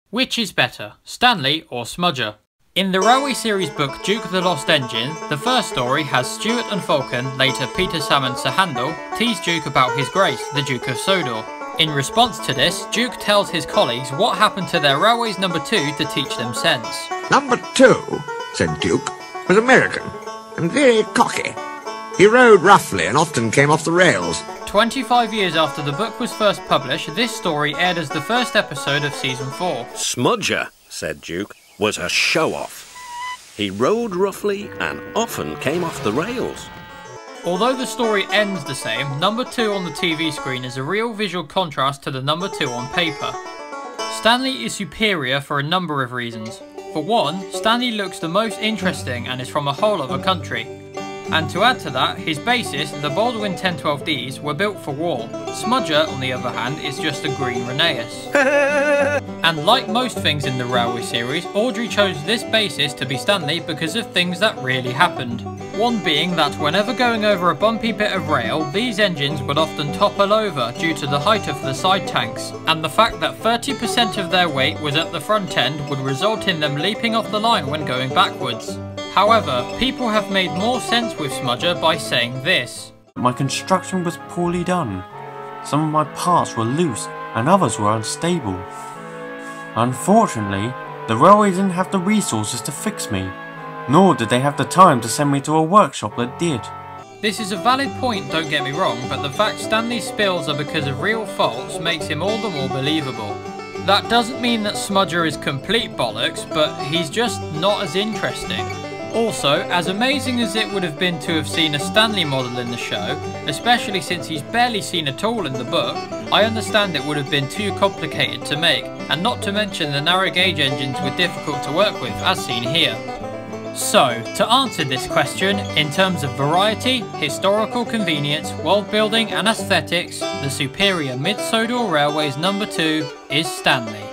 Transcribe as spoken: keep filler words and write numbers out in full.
Which is better, Stanley or Smudger? In the Railway series book Duke of the Lost Engine, the first story has Stuart and Falcon, later Peter Salmon Sir Handel, tease Duke about his grace, the Duke of Sodor. In response to this, Duke tells his colleagues what happened to their Railways Number two to teach them sense. Number two, said Duke, was American and very cocky. He rode roughly and often came off the rails. twenty-five years after the book was first published, this story aired as the first episode of season four. Smudger, said Duke, was a show-off. He rode roughly and often came off the rails. Although the story ends the same, number two on the T V screen is a real visual contrast to the number two on paper. Stanley is superior for a number of reasons. For one, Stanley looks the most interesting and is from a whole other country. And to add to that, his bases, the Baldwin ten twelve Ds, were built for war. Smudger, on the other hand, is just a green Rheneas. And like most things in the Railway series, Audrey chose this basis to be Stanley because of things that really happened. One being that whenever going over a bumpy bit of rail, these engines would often topple over due to the height of the side tanks, and the fact that thirty percent of their weight was at the front end would result in them leaping off the line when going backwards. However, people have made more sense with Smudger by saying this. My construction was poorly done. Some of my parts were loose and others were unstable. Unfortunately, the railway didn't have the resources to fix me, nor did they have the time to send me to a workshop that did. This is a valid point, don't get me wrong, but the fact Stanley's spills are because of real faults makes him all the more believable. That doesn't mean that Smudger is complete bollocks, but he's just not as interesting. Also, as amazing as it would have been to have seen a Stanley model in the show, especially since he's barely seen at all in the book, I understand it would have been too complicated to make, and not to mention the narrow gauge engines were difficult to work with, as seen here. So, to answer this question, in terms of variety, historical convenience, world building and aesthetics, the superior Mid-Sodor Railways number two is Stanley.